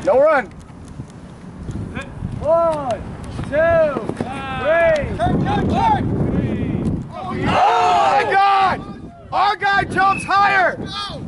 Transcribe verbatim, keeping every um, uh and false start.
No run. One, two, three. Turn, turn, turn. Oh my God! Our guy jumps higher. Go.